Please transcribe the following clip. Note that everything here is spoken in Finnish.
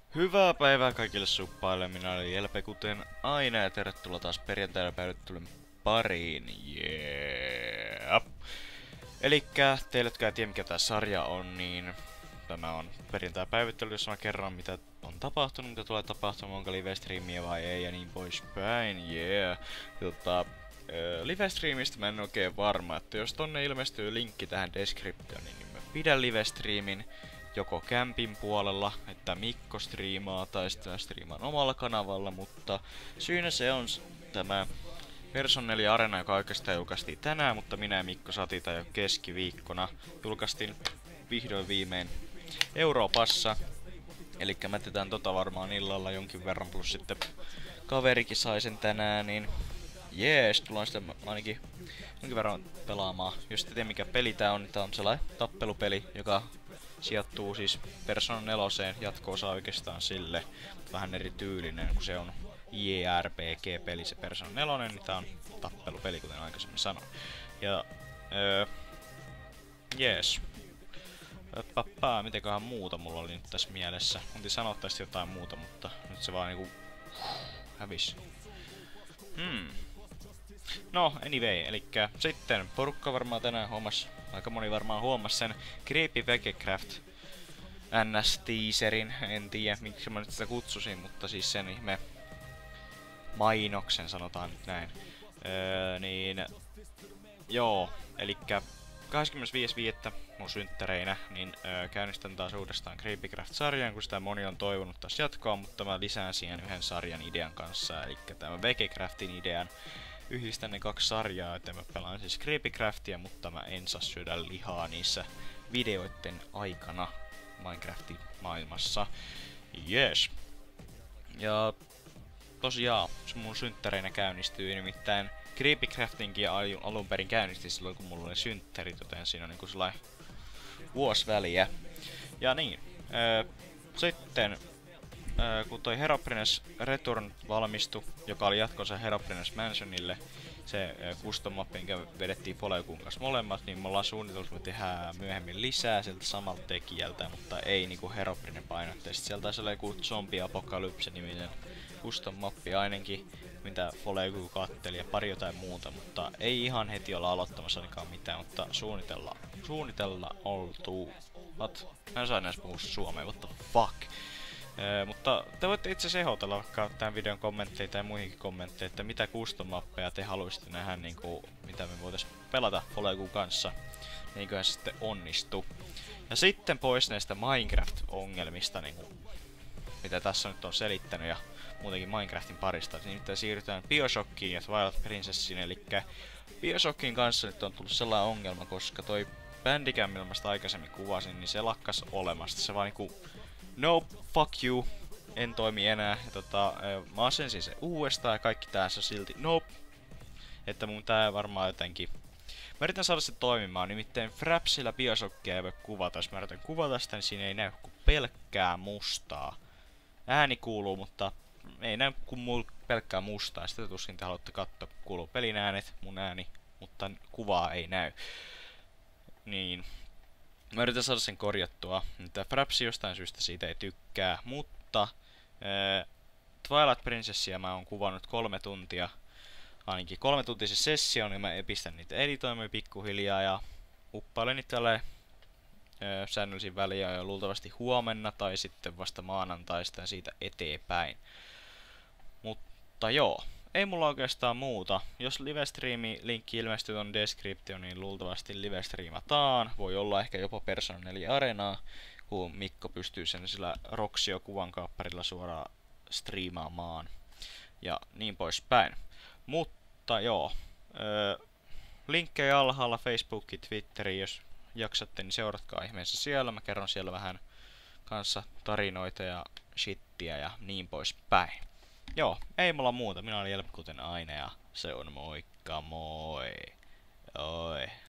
Hyvää päivää kaikille suppaille, minä olen Jelpe kuten aina ja tervetuloa taas perjantaina päivittelyn pariin. Yeah. Elikkä teille, jotka ei tiedä mikä tää sarja on, niin tämä on perjantai-päivittely, jossa mä kerron mitä on tapahtunut, mitä tulee tapahtumaan, onko live-striimiä vai ei ja niin poispäin. Yeah. Live-streamistä mä en oikein varma, että jos tonne ilmestyy linkki tähän descriptioon, niin mä pidän live-streamin joko kämpin puolella, että Mikko striimaa tai sitten striimaan omalla kanavalla, mutta syynä se on tämä Person 4 Arena, joka oikeastaan julkaistiin tänään, mutta minä ja Mikko saatiin tää jo keskiviikkona. Julkaistiin vihdoin viimein Euroopassa, eli mä jätetään tota varmaan illalla jonkin verran, plus sitten kaverikin sai sen tänään, niin jees, tullaan sitten ainakin jonkin verran pelaamaan. Jos te tiedä mikä peli tää on, niin tää on sellainen tappelupeli, joka sijoittuu siis Persona 4 jatko-osa oikeastaan sille. Vähän eri tyylinen, kun se on JRPG-peli se Persona 4, niin tää on tappelupeli, kuten aikaisemmin sanoin. Ja jees. Mitenköhän muuta mulla oli nyt tässä mielessä. Monti sanoa tästä jotain muuta, mutta nyt se vaan niinku hävis. No, anyway, elikkä sitten porukka varmaan tänään huomas, aika moni varmaan huomas sen Creepy Vegecraft NS-teaserin, en tiedä miksi mä nyt sitä kutsusin, mutta siis sen ihme mainoksen sanotaan nyt näin. Niin, joo, elikkä 25.5. mun synttäreinä, niin käynnistän taas uudestaan Creepycraft-sarjan, kun sitä moni on toivonut taas jatkoa, mutta mä lisään siihen yhden sarjan idean kanssa, eli tämän Vegecraftin idean. Yhdistän ne kaksi sarjaa, että mä pelaan siis Creepycraftia, mutta mä en saa syödä lihaa niissä videoiden aikana Minecraftin maailmassa. Yes. Ja tosiaan, se mun synttäreinä käynnistyy, nimittäin Creepycraftinkin alun perin käynnisti silloin kun mulla oli synttärit, joten siinä on niinku sellainen vuosi väliä. Ja niin, sitten kun toi Herobrines Return valmistui, joka oli jatkonsa Herobrines Mansionille, se custom mappi, minkä vedettiin Folekun kanssa molemmat, niin me ollaan suunniteltu, että me tehdään myöhemmin lisää sieltä samalta tekijältä, mutta ei niinku Herobrine painotteisesti. Sieltä taisi olla joku Zombie Apocalypse niminen custom mappi ainakin, mitä Folegu katteli ja pari jotain muuta, mutta ei ihan heti olla aloittamassa ainakaan mitään, mutta suunnitella oltu. Mä en saa edes puhua suomea, what the fuck. Mutta te voitte itse asiassa ehdotella vaikka tämän videon kommentteja tai muihinkin kommentteja, että mitä custom-mappeja te haluaisitte nähdä, niinku, mitä me voitais pelata Folegun kanssa. Niinköhän se sitten onnistu. Ja sitten pois näistä Minecraft-ongelmista, niinku, mitä tässä nyt on selittänyt ja muutenkin Minecraftin parista. Niin nyt siirrytään Bioshockiin ja Twilight Princessiin, eli Bioshockin kanssa nyt on tullut sellainen ongelma, koska toi Bandicam, millä mä sitä aikaisemmin kuvasin, niin se lakkas olemasta. Se vaan niinku nope, fuck you, en toimi enää. Ja mä asensin se uudestaan ja kaikki tässä silti nope. Että mun tää varmaan jotenkin. Mä yritän saada se toimimaan, nimittäin Frapsilla Bioshockia ei voi kuvata. Jos mä yritän kuvata sitä, niin siinä ei näy kuin pelkkää mustaa. Ääni kuuluu, mutta ei näy kuin pelkkää mustaa. Sitä tuskin te haluatte katsoa, kuuluu pelin äänet, mun ääni, mutta kuvaa ei näy. Niin. Mä yritän saada sen korjattua. Tää Frapsi jostain syystä siitä ei tykkää, mutta Twilight Princessia mä oon kuvannut 3 tuntia. Ainakin 3 tuntisen sessio, niin mä pistän niitä editoimaan pikkuhiljaa ja uppailen niitä tälleen säännöllisin väliä ja luultavasti huomenna tai sitten vasta maanantaista ja siitä eteenpäin. Mutta joo. Ei mulla oikeastaan muuta. Jos livestreami linkki ilmestyy ton description, niin luultavasti livestreamataan. Voi olla ehkä jopa Persona 4 Arenaa, kun Mikko pystyy sen sillä Roxio kuvankaapparilla suoraan striimaamaan. Ja niin poispäin. Mutta joo. Linkkejä alhaalla Facebookiin, Twitteriin, jos jaksatte, niin seuratkaa ihmeessä siellä. Mä kerron siellä vähän kanssa tarinoita ja shittiä ja niin poispäin. Joo, ei mulla muuta. Minä olen Jelp kuten aina ja se on moikka moi. Oi.